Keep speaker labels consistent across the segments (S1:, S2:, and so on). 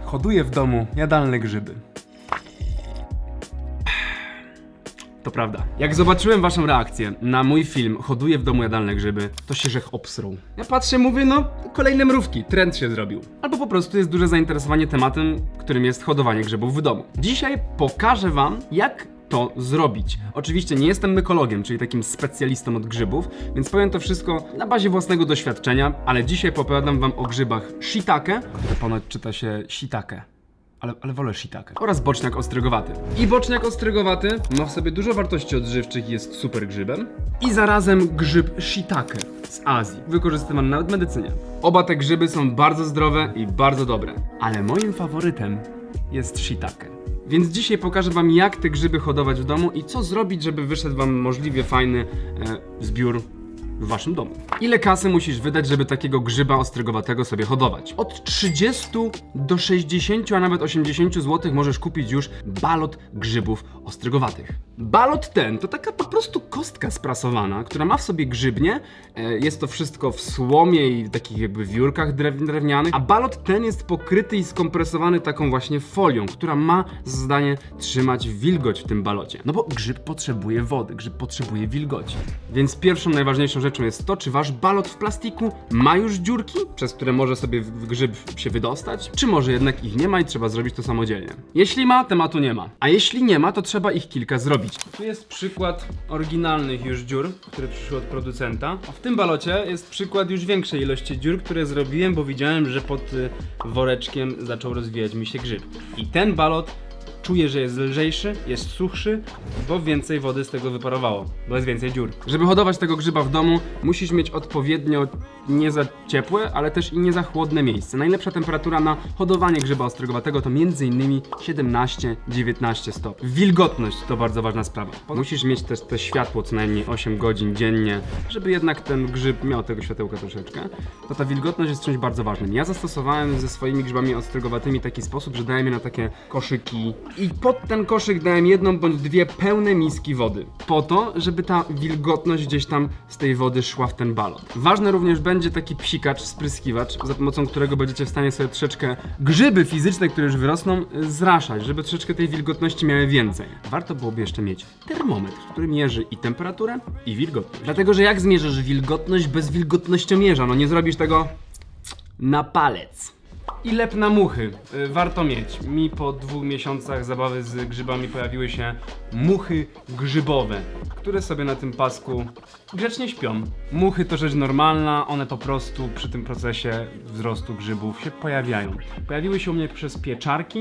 S1: Hoduję w domu jadalne grzyby. To prawda. Jak zobaczyłem waszą reakcję na mój film Hoduję w domu jadalne grzyby, to się żech obsrął. Ja patrzę, mówię, no kolejne mrówki, trend się zrobił. Albo po prostu jest duże zainteresowanie tematem, którym jest hodowanie grzybów w domu. Dzisiaj pokażę wam, jak to zrobić. Oczywiście nie jestem mykologiem, czyli takim specjalistą od grzybów, więc powiem to wszystko na bazie własnego doświadczenia, ale dzisiaj opowiadam wam o grzybach shiitake, które ponoć czyta się shiitake. Ale wolę shiitake. Oraz boczniak ostrygowaty. I boczniak ostrygowaty ma w sobie dużo wartości odżywczych i jest super grzybem. I zarazem grzyb shiitake z Azji, wykorzystywany nawet w medycynie. Oba te grzyby są bardzo zdrowe i bardzo dobre. Ale moim faworytem jest shiitake. Więc dzisiaj pokażę wam, jak te grzyby hodować w domu i co zrobić, żeby wyszedł wam możliwie fajny zbiór w waszym domu. Ile kasy musisz wydać, żeby takiego grzyba ostrygowatego sobie hodować? Od 30 do 60, a nawet 80 zł możesz kupić już balot grzybów ostrygowatych. Balot ten to taka po prostu kostka sprasowana, która ma w sobie grzybnię. Jest to wszystko w słomie i takich jakby wiórkach drewnianych. A balot ten jest pokryty i skompresowany taką właśnie folią, która ma za zadanie trzymać wilgoć w tym balocie. No bo grzyb potrzebuje wody, grzyb potrzebuje wilgoci. Więc pierwszą najważniejszą rzeczą jest to, czy wasz balot w plastiku ma już dziurki, przez które może sobie grzyb się wydostać, czy może jednak ich nie ma i trzeba zrobić to samodzielnie. Jeśli ma, tematu nie ma. A jeśli nie ma, to trzeba ich kilka zrobić. Tu jest przykład oryginalnych już dziur, które przyszły od producenta. A w tym balocie jest przykład już większej ilości dziur, które zrobiłem, bo widziałem, że pod woreczkiem zaczął rozwijać mi się grzyb. I ten balot czuję, że jest lżejszy, jest suchszy, bo więcej wody z tego wyparowało, bo jest więcej dziur. Żeby hodować tego grzyba w domu, musisz mieć odpowiednio nie za ciepłe, ale też i nie za chłodne miejsce. Najlepsza temperatura na hodowanie grzyba ostrygowatego to m.in. 17-19 stopni. Wilgotność to bardzo ważna sprawa. Musisz mieć też te światło co najmniej 8 godzin dziennie, żeby jednak ten grzyb miał tego światełka troszeczkę. To ta wilgotność jest czymś bardzo ważnym. Ja zastosowałem ze swoimi grzybami ostrygowatymi taki sposób, że dałem je na takie koszyki i pod ten koszyk dałem jedną bądź dwie pełne miski wody. Po to, żeby ta wilgotność gdzieś tam z tej wody szła w ten balot. Ważne również będzie taki psikacz, spryskiwacz, za pomocą którego będziecie w stanie sobie troszeczkę grzyby fizyczne, które już wyrosną, zraszać, żeby troszeczkę tej wilgotności miały więcej. Warto byłoby jeszcze mieć termometr, który mierzy i temperaturę, i wilgotność. Dlatego, że jak zmierzysz wilgotność bez wilgotnościomierza? No nie zrobisz tego na palec. I lep na muchy. Warto mieć. Mi po 2 miesiącach zabawy z grzybami pojawiły się muchy grzybowe, które sobie na tym pasku grzecznie śpią. Muchy to rzecz normalna, one po prostu przy tym procesie wzrostu grzybów się pojawiają. Pojawiły się u mnie przez pieczarki,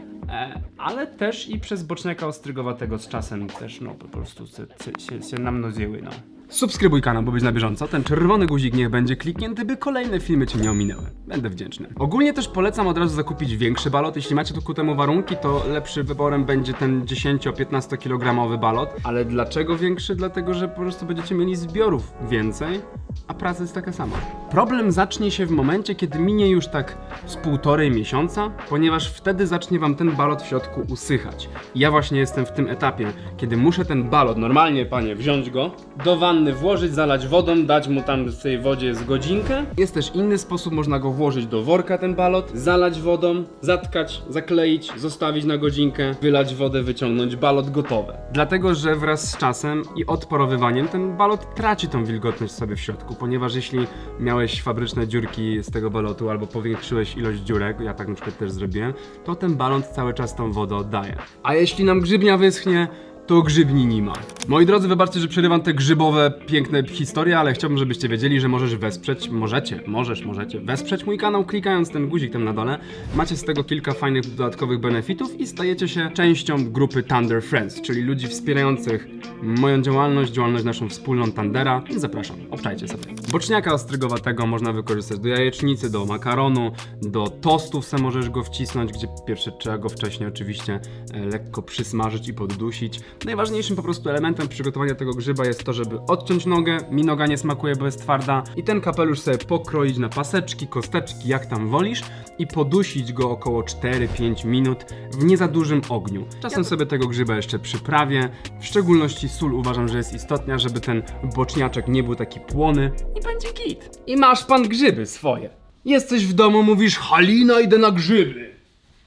S1: ale też i przez boczniaka ostrygowatego z czasem też, no po prostu się namnoziły, no. Subskrybuj kanał, by być na bieżąco. Ten czerwony guzik niech będzie kliknięty, by kolejne filmy cię nie ominęły. Będę wdzięczny. Ogólnie też polecam od razu zakupić większy balot. Jeśli macie tu ku temu warunki, to lepszym wyborem będzie ten 10-15 kg balot. Ale dlaczego większy? Dlatego, że po prostu będziecie mieli zbiorów więcej, a praca jest taka sama. Problem zacznie się w momencie, kiedy minie już tak z 1,5 miesiąca, ponieważ wtedy zacznie wam ten balot w środku usychać. I ja właśnie jestem w tym etapie, kiedy muszę ten balot, normalnie panie, wziąć go do wanny, włożyć, zalać wodą, dać mu tam w tej wodzie z godzinkę. Jest też inny sposób, można go włożyć do worka, ten balot, zalać wodą, zatkać, zakleić, zostawić na godzinkę, wylać wodę, wyciągnąć, balot gotowe. Dlatego, że wraz z czasem i odparowywaniem ten balot traci tą wilgotność sobie w środku, ponieważ jeśli miałeś fabryczne dziurki z tego balotu albo powiększyłeś ilość dziurek, ja tak na przykład też zrobiłem, to ten balot cały czas tą wodę oddaje. A jeśli nam grzybnia wyschnie, to grzybni nie ma. Moi drodzy, wybaczcie, że przerywam te grzybowe, piękne historie, ale chciałbym, żebyście wiedzieli, że możesz wesprzeć, możecie wesprzeć mój kanał, klikając ten guzik tam na dole. Macie z tego kilka fajnych dodatkowych benefitów i stajecie się częścią grupy Thunder Friends, czyli ludzi wspierających moją działalność naszą wspólną Thundera. Więc zapraszam, obczajcie sobie. Boczniaka ostrygowatego można wykorzystać do jajecznicy, do makaronu, do tostów se możesz go wcisnąć, gdzie pierwsze trzeba go wcześniej oczywiście lekko przysmażyć i poddusić. Najważniejszym po prostu elementem przygotowania tego grzyba jest to, żeby odciąć nogę, mi noga nie smakuje, bo jest twarda, i ten kapelusz sobie pokroić na paseczki, kosteczki, jak tam wolisz, i podusić go około 4-5 minut w nie za dużym ogniu. Czasem sobie tego grzyba jeszcze przyprawię, w szczególności sól uważam, że jest istotna, żeby ten boczniaczek nie był taki płony, i będzie git. I masz pan grzyby swoje. Jesteś w domu, mówisz: Halina, idę na grzyby.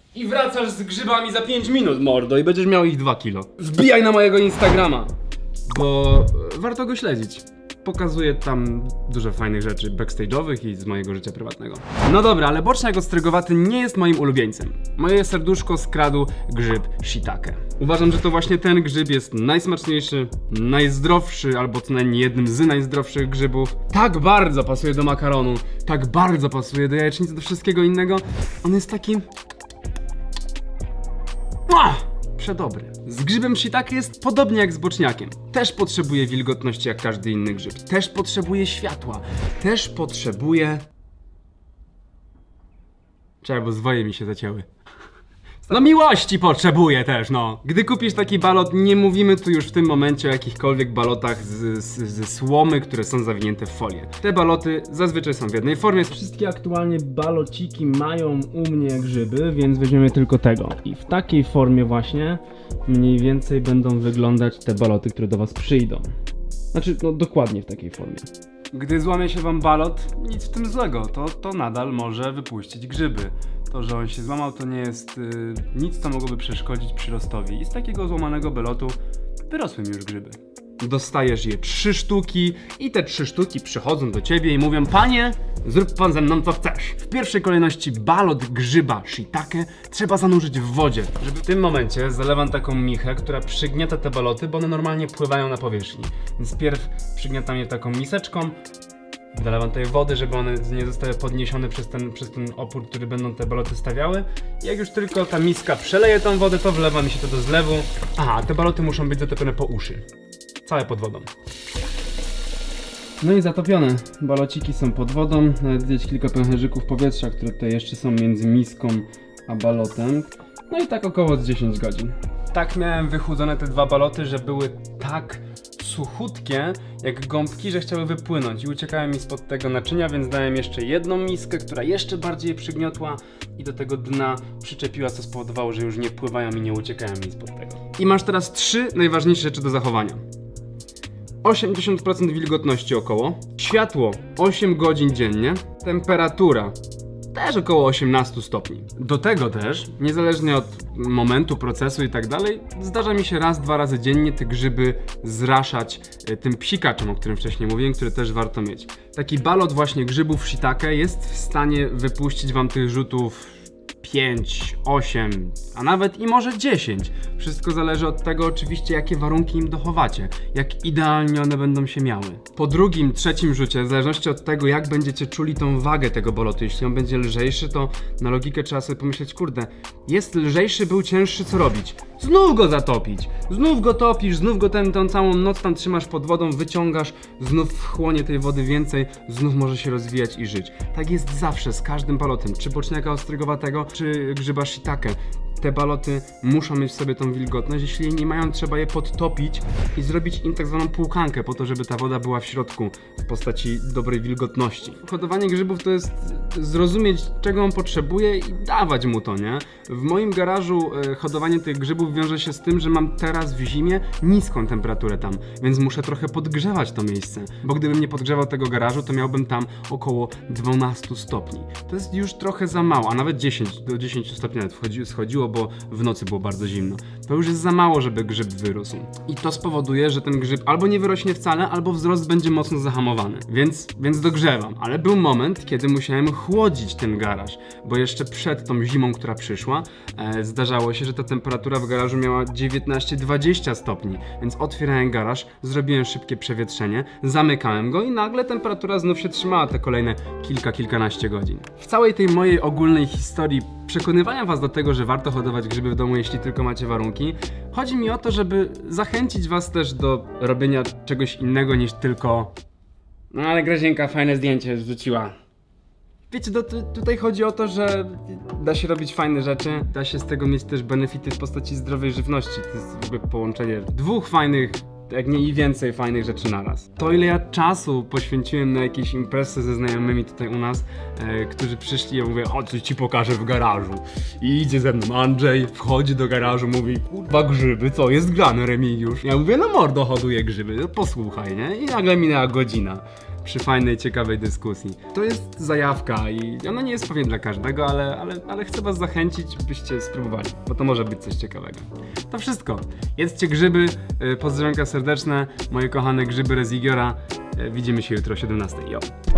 S1: I wracasz z grzybami za 5 minut, mordo, i będziesz miał ich 2 kilo. Wbijaj na mojego Instagrama, bo warto go śledzić. Pokazuję tam dużo fajnych rzeczy backstage'owych i z mojego życia prywatnego. No dobra, ale boczniak ostrygowaty nie jest moim ulubieńcem. Moje serduszko skradł grzyb shiitake. Uważam, że to właśnie ten grzyb jest najsmaczniejszy, najzdrowszy, albo co najmniej jednym z najzdrowszych grzybów. Tak bardzo pasuje do makaronu, tak bardzo pasuje do jajecznicy, do wszystkiego innego. On jest taki... Przedobry. Z grzybem shiitake jest podobnie jak z boczniakiem. Też potrzebuje wilgotności jak każdy inny grzyb. Też potrzebuje światła. Też potrzebuje... Czekaj, bo zwoje mi się zacięły. No miłości potrzebuje też, no. Gdy kupisz taki balot, nie mówimy tu już w tym momencie o jakichkolwiek balotach ze słomy, które są zawinięte w folię. Te baloty zazwyczaj są w jednej formie. Wszystkie aktualnie balociki mają u mnie grzyby, więc weźmiemy tylko tego. I w takiej formie właśnie mniej więcej będą wyglądać te baloty, które do was przyjdą. Znaczy, no dokładnie w takiej formie. Gdy złamie się wam balot, nic w tym złego, to nadal może wypuścić grzyby. To, że on się złamał, to nie jest nic, co mogłoby przeszkodzić przyrostowi. I z takiego złamanego belotu wyrosły mi już grzyby. Dostajesz je 3 sztuki i te 3 sztuki przychodzą do ciebie i mówią: panie, zrób pan ze mną co chcesz. W pierwszej kolejności balot grzyba shiitake trzeba zanurzyć w wodzie. Żeby w tym momencie zalewam taką michę, która przygniata te baloty, bo one normalnie pływają na powierzchni. Więc pierw przygniatam je taką miseczką, dolewam tej wody, żeby one nie zostały podniesione przez ten opór, który będą te baloty stawiały. I jak już tylko ta miska przeleje tą wodę, to wlewa mi się to do zlewu. Aha, te baloty muszą być zatopione po uszy. Całe pod wodą. No i zatopione. Balociki są pod wodą. Nawet widać kilka pęcherzyków powietrza, które tutaj jeszcze są między miską a balotem. No i tak około 10 godzin. Tak miałem wychudzone te 2 baloty, że były tak suchutkie jak gąbki, że chciały wypłynąć i uciekały mi spod tego naczynia, więc dałem jeszcze jedną miskę, która jeszcze bardziej je przygniotła i do tego dna przyczepiła, co spowodowało, że już nie pływają i nie uciekają mi spod tego. I masz teraz 3 najważniejsze rzeczy do zachowania. 80% wilgotności około, światło 8 godzin dziennie, temperatura też około 18 stopni. Do tego też, niezależnie od momentu, procesu i tak dalej, zdarza mi się raz, 2 razy dziennie te grzyby zraszać tym psikaczem, o którym wcześniej mówiłem, który też warto mieć. Taki balot właśnie grzybów shiitake jest w stanie wypuścić wam tych rzutów 5, 8, a nawet i może 10. Wszystko zależy od tego oczywiście, jakie warunki im dochowacie, jak idealnie one będą się miały. Po drugim, trzecim rzucie, w zależności od tego, jak będziecie czuli tą wagę tego balotu, jeśli on będzie lżejszy, to na logikę trzeba sobie pomyśleć: kurde, jest lżejszy, był cięższy, co robić? Znów go zatopić! Znów go topisz, znów go tą całą noc tam trzymasz pod wodą, wyciągasz, znów wchłonie tej wody więcej, znów może się rozwijać i żyć. Tak jest zawsze z każdym balotem, czy boczniaka ostrygowatego, czy grzyba shiitake. Te baloty muszą mieć w sobie tą wilgotność, jeśli jej nie mają, trzeba je podtopić i zrobić im tak zwaną płukankę, po to, żeby ta woda była w środku w postaci dobrej wilgotności. Hodowanie grzybów to jest zrozumieć, czego on potrzebuje i dawać mu to, nie? W moim garażu hodowanie tych grzybów wiąże się z tym, że mam teraz w zimie niską temperaturę tam, więc muszę trochę podgrzewać to miejsce, bo gdybym nie podgrzewał tego garażu, to miałbym tam około 12 stopni. To jest już trochę za mało, a nawet 10, do 10 stopni nawet schodziło, bo w nocy było bardzo zimno. To już jest za mało, żeby grzyb wyrósł. I to spowoduje, że ten grzyb albo nie wyrośnie wcale, albo wzrost będzie mocno zahamowany. Więc dogrzewam. Ale był moment, kiedy musiałem chłodzić ten garaż, bo jeszcze przed tą zimą, która przyszła, zdarzało się, że ta temperatura w garażu miała 19-20 stopni. Więc otwierałem garaż, zrobiłem szybkie przewietrzenie, zamykałem go i nagle temperatura znów się trzymała te kolejne kilkanaście godzin. W całej tej mojej ogólnej historii przekonywania was do tego, że warto hodować grzyby w domu, jeśli tylko macie warunki, chodzi mi o to, żeby zachęcić was też do robienia czegoś innego niż tylko: no ale Grażynka fajne zdjęcie wrzuciła. Wiecie, tutaj chodzi o to, że da się robić fajne rzeczy, da się z tego mieć też benefity w postaci zdrowej żywności. To jest w ogóle połączenie 2 fajnych, jak nie i więcej fajnych rzeczy naraz. To, ile ja czasu poświęciłem na jakieś imprezy ze znajomymi tutaj u nas, którzy przyszli, ja mówię: o, coś ci pokażę w garażu. I idzie ze mną Andrzej, wchodzi do garażu, mówi: kurwa grzyby, co jest grane, Remigiusz? Ja mówię: no mordo, hoduję grzyby, no posłuchaj, nie? I nagle minęła godzina. przy fajnej, ciekawej dyskusji. To jest zajawka i ona nie jest pewnie dla każdego, ale chcę was zachęcić, byście spróbowali, bo to może być coś ciekawego. To wszystko. Jedzcie grzyby, pozdrowionka serdeczne, moje kochane grzyby Rezigiora. Widzimy się jutro o 17:00. Jo.